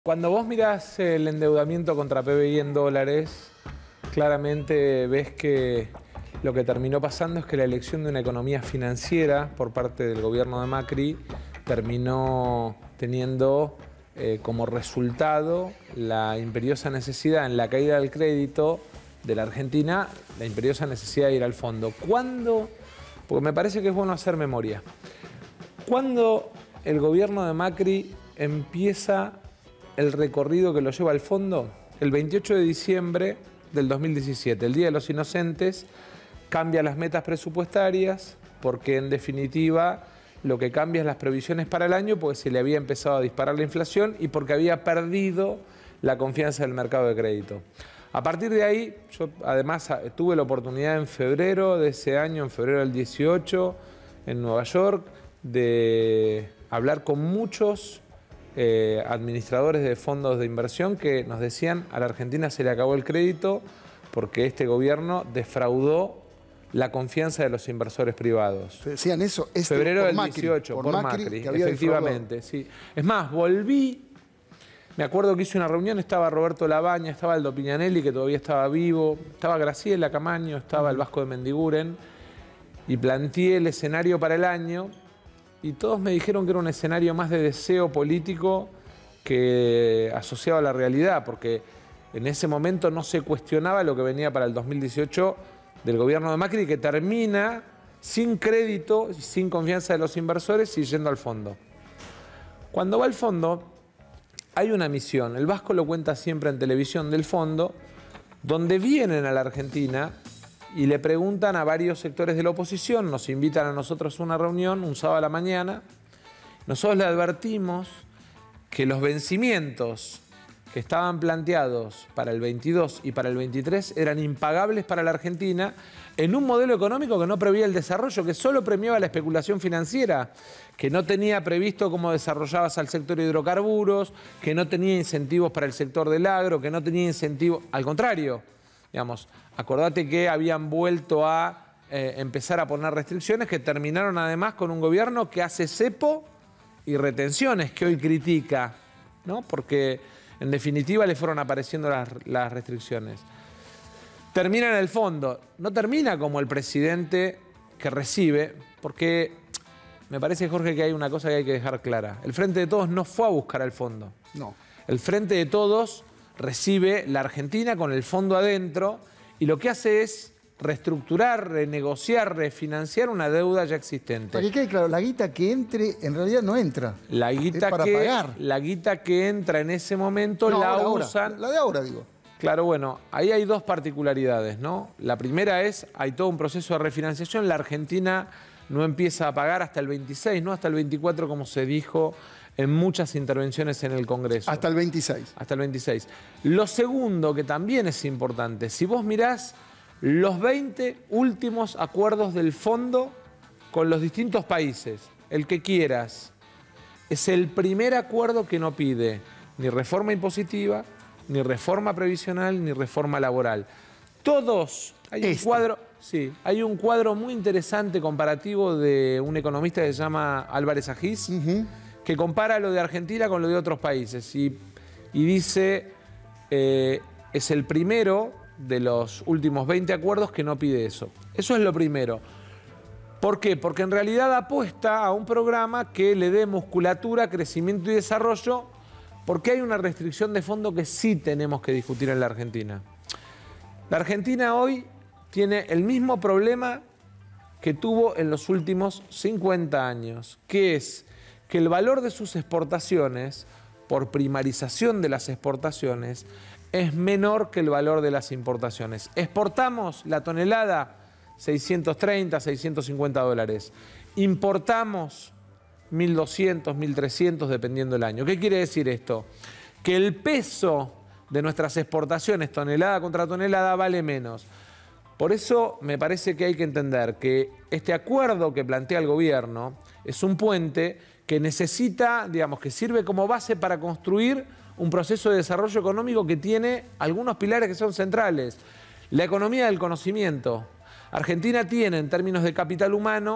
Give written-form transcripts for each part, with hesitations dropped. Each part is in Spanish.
Cuando vos mirás el endeudamiento contra PBI en dólares, claramente ves que lo que terminó pasando es que la elección de una economía financiera por parte del gobierno de Macri terminó teniendo como resultado la imperiosa necesidad en la caída del crédito de la Argentina, la imperiosa necesidad de ir al fondo. ¿Cuándo? Porque me parece que es bueno hacer memoria. ¿Cuándo el gobierno de Macri empieza el recorrido que lo lleva al fondo? El 28 de diciembre del 2017, el Día de los Inocentes, cambia las metas presupuestarias porque en definitiva lo que cambia es las previsiones para el año porque se le había empezado a disparar la inflación y porque había perdido la confianza del mercado de crédito. A partir de ahí, yo además tuve la oportunidad en febrero de ese año, en febrero del 18, en Nueva York, de hablar con muchos administradores de fondos de inversión que nos decían a la Argentina se le acabó el crédito porque este gobierno defraudó la confianza de los inversores privados. Decían eso, febrero del 18, por Macri, efectivamente. Sí. Es más, volví, me acuerdo que hice una reunión, estaba Roberto Labaña, estaba Aldo Piñanelli, que todavía estaba vivo, estaba Graciela Camaño, estaba el Vasco de Mendiguren, y planteé el escenario para el año. Y todos me dijeron que era un escenario más de deseo político que asociado a la realidad, porque en ese momento no se cuestionaba lo que venía para el 2018 del gobierno de Macri, que termina sin crédito y sin confianza de los inversores y yendo al fondo. Cuando va al fondo, hay una misión, el Vasco lo cuenta siempre en televisión del fondo, donde vienen a la Argentina y le preguntan a varios sectores de la oposición, nos invitan a nosotros a una reunión un sábado a la mañana. Nosotros le advertimos que los vencimientos que estaban planteados para el 22 y para el 23 eran impagables para la Argentina en un modelo económico que no preveía el desarrollo, que solo premiaba la especulación financiera, que no tenía previsto cómo desarrollabas al sector de hidrocarburos, que no tenía incentivos para el sector del agro, que no tenía incentivos, al contrario. Digamos, acordate que habían vuelto a empezar a poner restricciones que terminaron además con un gobierno que hace cepo y retenciones que hoy critica, ¿no? Porque en definitiva le fueron apareciendo las restricciones. Termina en el fondo, no termina como el presidente que recibe, porque me parece, Jorge, que hay una cosa que hay que dejar clara. El Frente de Todos no fue a buscar al fondo. No. El Frente de Todos recibe la Argentina con el fondo adentro y lo que hace es reestructurar, renegociar, refinanciar una deuda ya existente. Para que quede claro, la guita que entre en realidad no entra. La guita para pagar. La guita que entra en ese momento no, la usan. La de ahora, digo. Claro, bueno, ahí hay dos particularidades, ¿no? La primera es, hay todo un proceso de refinanciación. La Argentina no empieza a pagar hasta el 26, no hasta el 24, como se dijo en muchas intervenciones en el Congreso. Hasta el 26. Hasta el 26. Lo segundo, que también es importante, si vos mirás los 20 últimos acuerdos del fondo con los distintos países, el que quieras, es el primer acuerdo que no pide ni reforma impositiva, ni reforma previsional, ni reforma laboral. Todos, hay un cuadro, sí, hay un cuadro muy interesante comparativo de un economista que se llama Álvarez Agis, que compara lo de Argentina con lo de otros países y dice, es el primero de los últimos 20 acuerdos que no pide eso. Eso es lo primero. ¿Por qué? Porque en realidad apuesta a un programa que le dé musculatura, crecimiento y desarrollo, porque hay una restricción de fondo que sí tenemos que discutir en la Argentina. La Argentina hoy tiene el mismo problema que tuvo en los últimos 50 años, que es que el valor de sus exportaciones, por primarización de las exportaciones, es menor que el valor de las importaciones. Exportamos la tonelada 630, 650 dólares. Importamos 1.200, 1.300 dependiendo del año. ¿Qué quiere decir esto? Que el peso de nuestras exportaciones tonelada contra tonelada vale menos. Por eso me parece que hay que entender que este acuerdo que plantea el gobierno es un puente que necesita, digamos, que sirve como base para construir un proceso de desarrollo económico que tiene algunos pilares que son centrales. La economía del conocimiento. Argentina tiene, en términos de capital humano,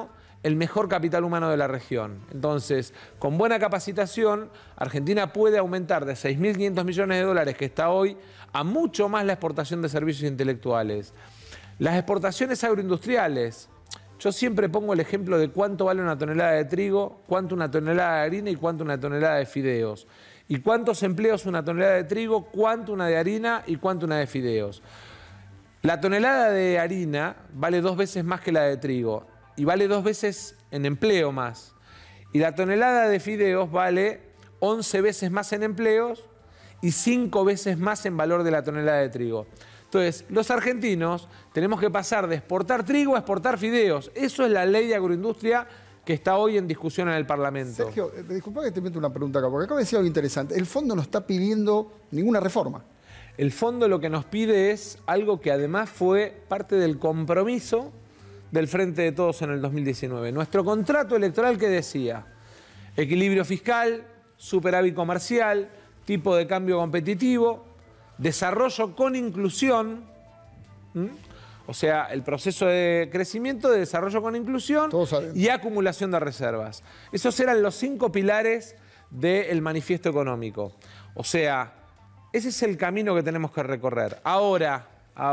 el mejor capital humano de la región. Entonces, con buena capacitación, Argentina puede aumentar de 6.500 millones de dólares que está hoy a mucho más la exportación de servicios intelectuales. Las exportaciones agroindustriales. Yo siempre pongo el ejemplo de cuánto vale una tonelada de trigo, cuánto una tonelada de harina y cuánto una tonelada de fideos. Y cuántos empleos una tonelada de trigo, cuánto una de harina y cuánto una de fideos. La tonelada de harina vale 2 veces más que la de trigo y vale 2 veces en empleo más. Y la tonelada de fideos vale 11 veces más en empleos y 5 veces más en valor de la tonelada de trigo. Entonces, los argentinos tenemos que pasar de exportar trigo a exportar fideos. Eso es la ley de agroindustria que está hoy en discusión en el Parlamento. Sergio, disculpa que te meto una pregunta acá, porque acá me decía algo interesante. El fondo no está pidiendo ninguna reforma. El fondo lo que nos pide es algo que además fue parte del compromiso del Frente de Todos en el 2019. Nuestro contrato electoral que decía equilibrio fiscal, superávit comercial, tipo de cambio competitivo, desarrollo con inclusión, o sea, el proceso de crecimiento, de desarrollo con inclusión y acumulación de reservas. Esos eran los 5 pilares del manifiesto económico. O sea, ese es el camino que tenemos que recorrer. Ahora,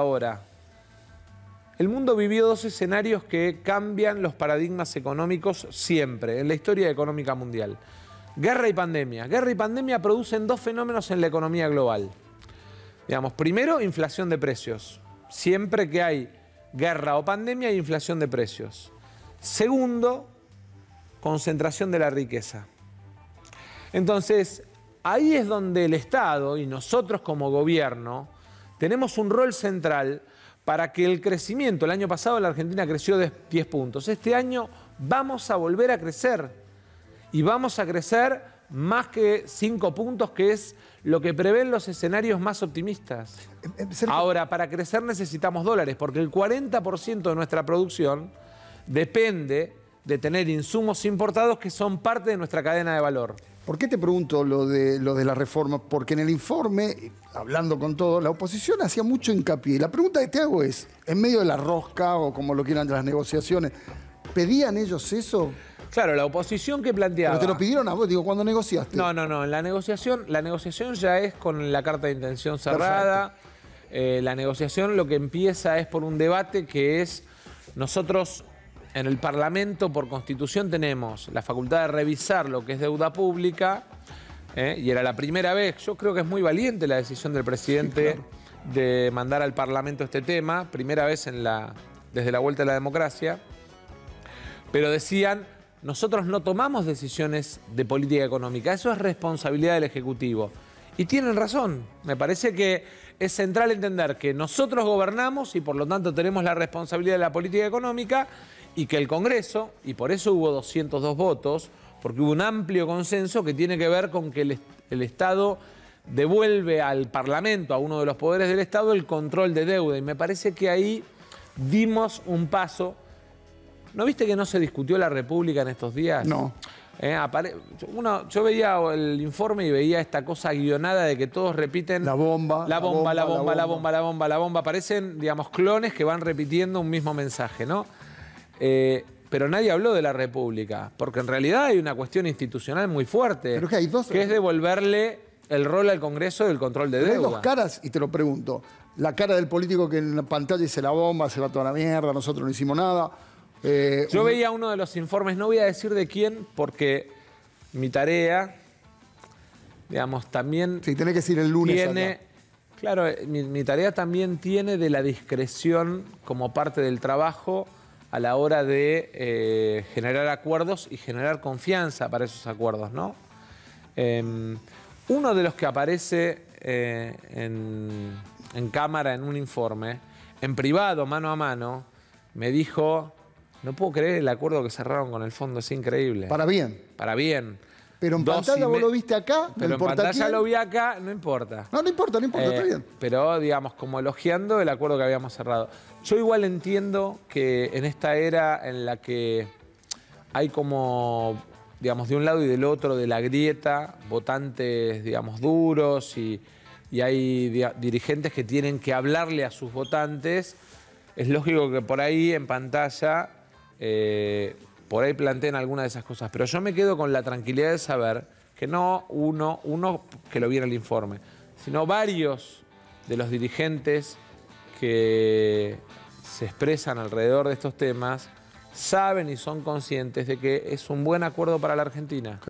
el mundo vivió 2 escenarios que cambian los paradigmas económicos siempre, en la historia económica mundial. Guerra y pandemia. Guerra y pandemia producen 2 fenómenos en la economía global. Digamos, primero, inflación de precios. Siempre que hay guerra o pandemia hay inflación de precios. Segundo, concentración de la riqueza. Entonces, ahí es donde el Estado y nosotros como gobierno tenemos un rol central para que el crecimiento, el año pasado la Argentina creció de 10 puntos, este año vamos a volver a crecer y vamos a crecer más que 5 puntos, que es lo que prevén los escenarios más optimistas. Ahora, para crecer necesitamos dólares, porque el 40% de nuestra producción depende de tener insumos importados que son parte de nuestra cadena de valor. ¿Por qué te pregunto lo de la reforma? Porque en el informe, hablando con todo, la oposición hacía mucho hincapié. La pregunta que te hago es, en medio de la rosca o como lo quieran de las negociaciones, ¿pedían ellos eso? Claro, la oposición que planteaba... ¿Pero te lo pidieron a vos? Digo, ¿cuándo negociaste? No. La negociación ya es con la carta de intención cerrada. La negociación lo que empieza es por un debate que es... Nosotros en el Parlamento, por Constitución, tenemos la facultad de revisar lo que es deuda pública. Y era la primera vez. Yo creo que es muy valiente la decisión del presidente de mandar al Parlamento este tema. Primera vez desde la vuelta a la democracia. Pero decían... Nosotros no tomamos decisiones de política económica, eso es responsabilidad del Ejecutivo. Y tienen razón, me parece que es central entender que nosotros gobernamos y por lo tanto tenemos la responsabilidad de la política económica y que el Congreso, y por eso hubo 202 votos, porque hubo un amplio consenso que tiene que ver con que el Estado devuelve al Parlamento, a uno de los poderes del Estado, el control de deuda. Y me parece que ahí dimos un paso. ¿No viste que no se discutió la República en estos días? No. Yo veía el informe y veía esta cosa guionada de que todos repiten... La bomba. Parecen, digamos, clones que van repitiendo un mismo mensaje, ¿no? Pero nadie habló de la República, porque en realidad hay una cuestión institucional muy fuerte, pero que es devolverle el rol al Congreso del control de deuda. Hay 2 caras, y te lo pregunto. La cara del político que en la pantalla dice la bomba, se va toda la mierda, nosotros no hicimos nada... Yo veía uno de los informes, no voy a decir de quién, porque mi tarea, digamos, también... Sí, tenés que decir el lunes tiene, claro, mi tarea también tiene de la discreción como parte del trabajo a la hora de generar acuerdos y generar confianza para esos acuerdos, ¿no? Uno de los que aparece en cámara en un informe, en privado, mano a mano, me dijo... No puedo creer el acuerdo que cerraron con el fondo, es increíble. Para bien. Para bien. Pero en pantalla vos lo viste acá, no pero importa en pantalla quién. Lo vi acá, no importa. No importa, está bien. Pero, digamos, como elogiando el acuerdo que habíamos cerrado. Yo igual entiendo que en esta era en la que hay como, digamos, de un lado y del otro de la grieta, votantes, digamos, duros y hay dirigentes que tienen que hablarle a sus votantes, es lógico que por ahí en pantalla por ahí planteen alguna de esas cosas. Pero yo me quedo con la tranquilidad de saber que no uno que lo viera el informe, sino varios de los dirigentes que se expresan alrededor de estos temas saben y son conscientes de que es un buen acuerdo para la Argentina.